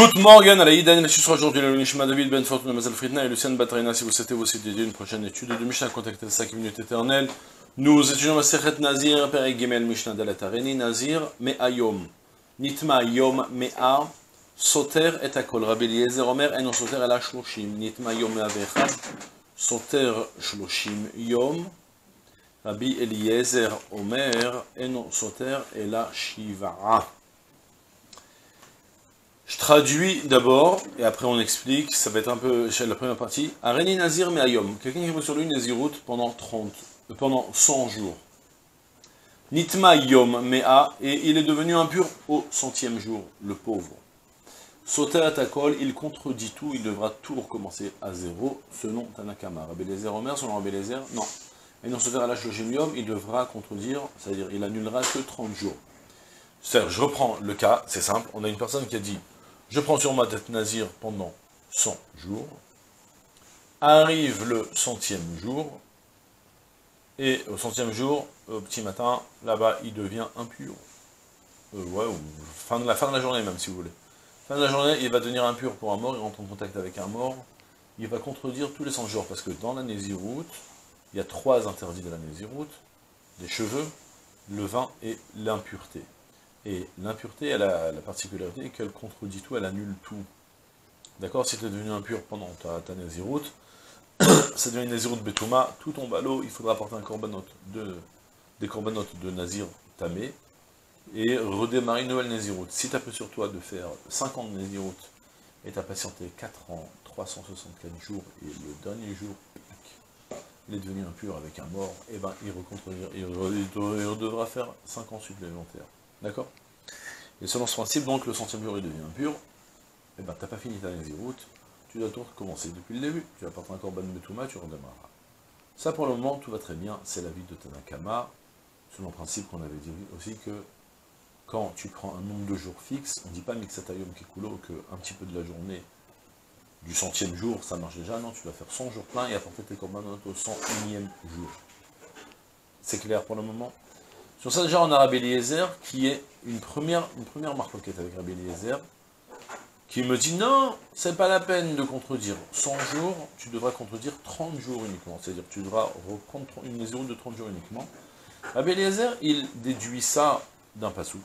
Good morning à la Iden, je suis aujourd'hui le Nishma David Ben Fortuna Mazal Fritna et Lucien Batraina. Si vous souhaitez aussi dédier une prochaine étude de Mishnah, contactez 5 minutes éternelles. Nous étudions la Sechet Nazir, Perek Gimel Mishnah Dalet Areni, Nazir, Mea Yom. Nitma Yom Mea, Soter et Akol. Rabbi Eliezer Omer, Enon Soter ala Shloshim. Nitma Yom Mea Vechad, Soter Shloshim Yom. Rabbi Eliezer Omer, Enon Soter ela Shiva'a. Je traduis d'abord, et après on explique, ça va être un peu la première partie. Areni Nazir Me'ayom, quelqu'un qui veut sur lui Nazirout pendant 100 jours. Nitma Yom Mea, et il est devenu impur au 100e jour, le pauvre. Soter Atakol, il contredit tout, il devra tout recommencer à zéro, selon Tanakama. Rabbi Eliezer Omer, selon Rabbi Eliezer, non. Et non Soter ala Shloshim Yom, il devra contredire, c'est-à-dire il annulera que 30 jours. C'est-à-dire, je reprends le cas, c'est simple, on a une personne qui a dit je prends sur moi d'être nazir pendant 100 jours, arrive le 100e jour, et au 100e jour, au petit matin, là-bas, il devient impur. Ouais, ou fin de la journée même, si vous voulez. Fin de la journée, il va devenir impur pour un mort, il rentre en contact avec un mort, il va contredire tous les 100 jours, parce que dans la Nézirout, il y a 3 interdits de la Nézirout, les cheveux, le vin et l'impureté. Et l'impureté, elle a la particularité qu'elle contredit tout, elle annule tout. D'accord? Si tu es devenu impur pendant ta Nézirout, ça devient une Nézirout Betouma, tout tombe à l'eau, il faudra apporter des corbanotes de Nazir tamé, et redémarrer une nouvelle Nézirout. Si tu as peu sur toi de faire 50 Nézirout, et tu as patienté 4 ans, 364 jours, et le dernier jour, il est devenu impur avec un mort, et ben il devra faire 5 ans supplémentaires. D'accord? Et selon ce principe, donc, le 100e jour, il devient impur, et ben, t'as pas fini ta Nézirout, tu dois tout recommencer depuis le début, tu vas apporter un korban Betouma, tu redémarreras. Ça, pour le moment, tout va très bien, c'est l'avis de Tanakama, selon le principe qu'on avait dit aussi que, quand tu prends un nombre de jours fixe, on ne dit pas Mixatayom Kekulo, qu'un petit peu de la journée du 100e jour, ça marche déjà, non, tu dois faire 100 jours pleins et apporter tes corbanotes au 101e jour. C'est clair pour le moment? Sur ça, déjà, on a Rabbi Eliezer, qui est une première marloquette avec Rabbi Eliezer, qui me dit, non, c'est pas la peine de contredire 100 jours, tu devras contredire 30 jours uniquement, c'est-à-dire que tu devras reprendre une Nézirout de 30 jours uniquement. Rabbi Eliezer, il déduit ça d'un pasouk.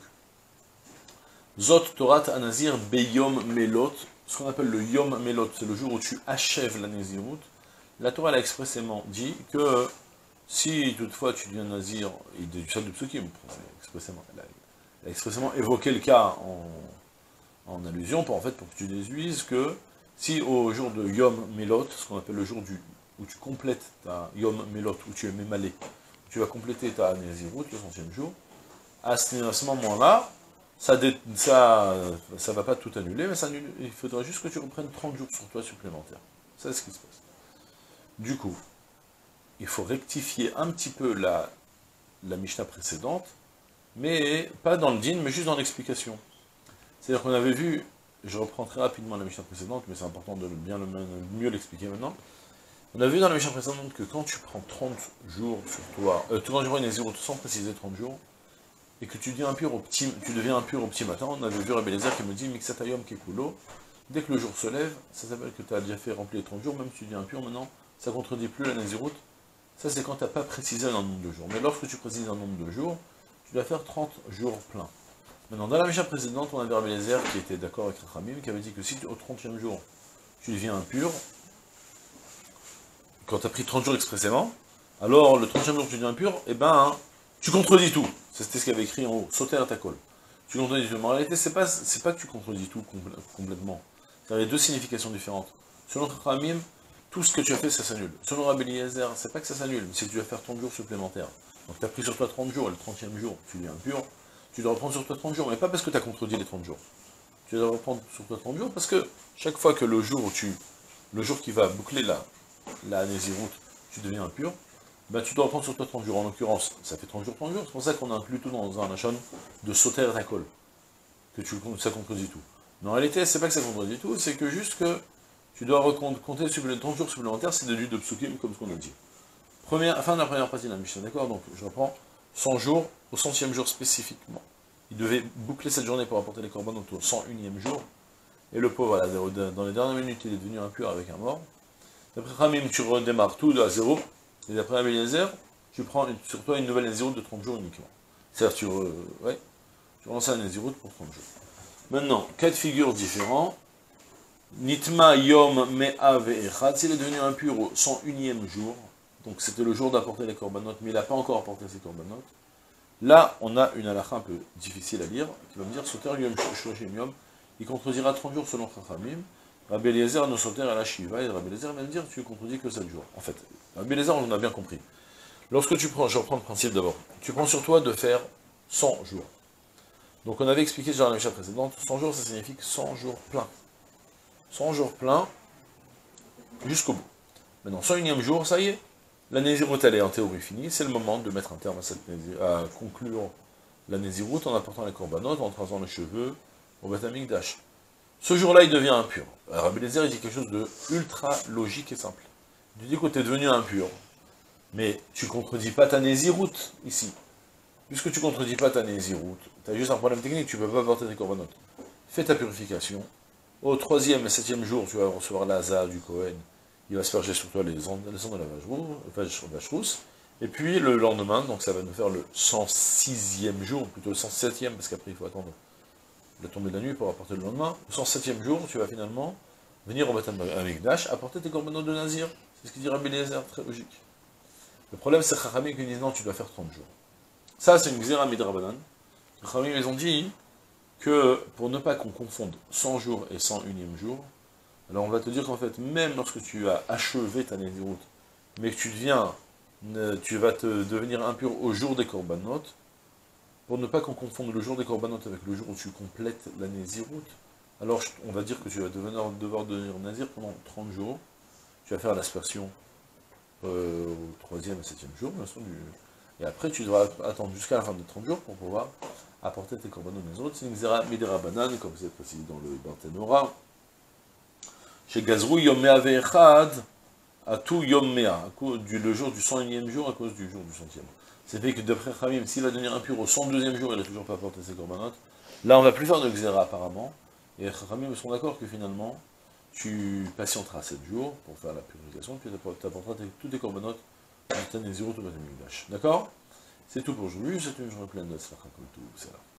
Zot Torat Anazir Beyom Melot, ce qu'on appelle le Yom Melot, c'est le jour où tu achèves la Nézirout. La Torah, elle a expressément dit que si toutefois tu deviens nazir, il déduit ça de psukim, elle a expressément évoqué le cas en allusion, pour que tu déduises que si au jour de Yom Melot, ce qu'on appelle le jour où tu complètes ta Yom Melot, où tu es mémalé, tu vas compléter ta Nézirout, le 100e jour, à ce moment-là, ça va pas tout annuler, mais il faudra juste que tu reprennes 30 jours sur toi supplémentaires. C'est ce qui se passe. Du coup, il faut rectifier un petit peu la Mishnah précédente, mais pas dans le din, mais juste dans l'explication. C'est-à-dire qu'on avait vu, je reprends très rapidement la Mishnah précédente, mais c'est important de mieux l'expliquer maintenant. On a vu dans la Mishnah précédente que quand tu prends 30 jours sur toi, 30 jours et Nézirout sans préciser 30 jours, et que tu deviens impur au petit matin, on avait vu Rabbi Eliezer qui me dit Mixatayom Kekulo, dès que le jour se lève, ça s'appelle que tu as déjà fait remplir les 30 jours, même si tu deviens impur maintenant, ça ne contredit plus la Nézirout. Ça, c'est quand tu n'as pas précisé un nombre de jours. Mais lorsque tu précises un nombre de jours, tu dois faire 30 jours pleins. Maintenant, dans la Mishnah précédente, on avait Rabbi Eliezer qui était d'accord avec Rachamim, qui avait dit que si au 30e jour, tu deviens impur, quand tu as pris 30 jours expressément, alors le 30e jour que tu deviens impur, eh ben, tu contredis tout. C'était ce qu'il avait écrit en haut, Soter Atakol. Tu contredis tout. Mais en réalité, c'est pas que tu contredis tout complètement. Il y a deux significations différentes. Selon Rachamim, tout ce que tu as fait, ça s'annule. Selon Rabbi Eliezer, c'est pas que ça s'annule, mais c'est que tu vas faire 30 jours supplémentaires. Donc tu as pris sur toi 30 jours, et le 30e jour, tu es impur, tu dois reprendre sur toi 30 jours, mais pas parce que tu as contredit les 30 jours. Tu dois reprendre sur toi 30 jours, parce que chaque fois que le jour qui va boucler la Nézirout, tu deviens impur, ben tu dois reprendre sur toi 30 jours. En l'occurrence, ça fait 30 jours, c'est pour ça qu'on inclut tout dans un Lachon de Soter Atakol, que ça contredit tout. Mais en réalité, c'est pas que ça contredit tout, c'est que juste que tu dois compter 30 jours supplémentaires, c'est déduit de psukim, comme ce qu'on a dit. Fin de la première partie de la Mishnah, d'accord? Donc, je reprends 100 jours, au 100e jour spécifiquement. Il devait boucler cette journée pour apporter les corbanotes au 101e jour. et le pauvre, voilà, dans les dernières minutes, il est devenu impur avec un mort. D'après Khamim, tu redémarres tout à zéro, et d'après Rabbi Eliezer, tu prends sur toi une nouvelle Néziroute de 30 jours uniquement. C'est-à-dire, tu lances un Néziroute pour 30 jours. Maintenant, cas de figure différents. Nitma Yom Me'a Ve'echad, s'il est devenu impur au 101e jour, donc c'était le jour d'apporter les korbanot, mais il n'a pas encore apporté ses korbanot, là, on a une halakha un peu difficile à lire, qui va me dire, Soter Yom Shoshim Yom, il contredira 30 jours selon Chachamim, Rabbi Eliezer no Soter ala Shiva, et Rabbi Eliezer va me dire, tu contredis que 7 jours. En fait, Rabbi Eliezer, on a bien compris. Lorsque tu prends, je reprends le principe d'abord, tu prends sur toi de faire 100 jours. Donc on avait expliqué déjà dans la Mishnah précédente, 100 jours, ça signifie 100 jours pleins. 100 jours pleins, jusqu'au bout. Maintenant, 101e jour, ça y est, la Néziroute, elle est en théorie finie, c'est le moment de mettre un terme à conclure la Néziroute en apportant les corbanotes, en rasant les cheveux, au Beth Amikdash. Ce jour-là, il devient impur. Alors, Rabbi Eliezer, il dit quelque chose de ultra logique et simple. Il dit que tu es devenu impur, mais tu ne contredis pas ta Néziroute, ici. Puisque tu ne contredis pas ta Néziroute, tu as juste un problème technique, tu ne peux pas apporter tes corbanotes. Fais ta purification. Au 3e et 7e jour, tu vas recevoir l'Aza du Kohen. Il va asperger sur toi les ondes de la vache rousse. Et puis le lendemain, donc ça va nous faire le 106e jour, plutôt le 107e, parce qu'après il faut attendre la tombée de la nuit pour apporter le lendemain. Le 107e jour, tu vas finalement venir au Beth Amikdash, apporter tes corbanotes de Nazir. C'est ce qu'il dit Rabbi Eliezer, très logique. Le problème, c'est Chachamim qui disent non, tu dois faire 30 jours. Ça, c'est une Gzera Midrabanan. Chachamim, ils ont dit que pour ne pas qu'on confonde 100 jours et 101e jour, alors on va te dire qu'en fait, même lorsque tu as achevé ta Néziroute, mais que tu vas te devenir impur au jour des corbanotes, pour ne pas qu'on confonde le jour des corbanotes avec le jour où tu complètes la Néziroute, alors on va dire que tu vas devoir devenir Nazir pendant 30 jours, tu vas faire l'aspersion au 3e et 7e jour, bien sûr, et après tu devras attendre jusqu'à la fin des 30 jours pour pouvoir apporter tes corbanotes des autres. C'est une Xera Midera Banane, comme c'est précisé dans le Barthénora. Chez Gazrou Yom Mea Ve'echad, à tout Yom Mea, le jour du 101e jour à cause du jour du 100e. C'est fait que d'après Khamim, s'il va devenir impur au 102e jour, il n'a toujours pas apporté ses corbanotes. Là, on va plus faire de Xera apparemment. Et Khamim sont d'accord que finalement, tu patienteras 7 jours pour faire la purification, puis tu apporteras tous tes corbanotes dans ta Néziroute au Beth Amikdash. D'accord? C'est tout pour aujourd'hui, c'est une journée pleine de tzlacha comme tout, c'est là.